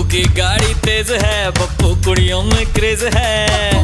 की गाड़ी तेज है, पप्पू कुड़ियों में क्रेज है।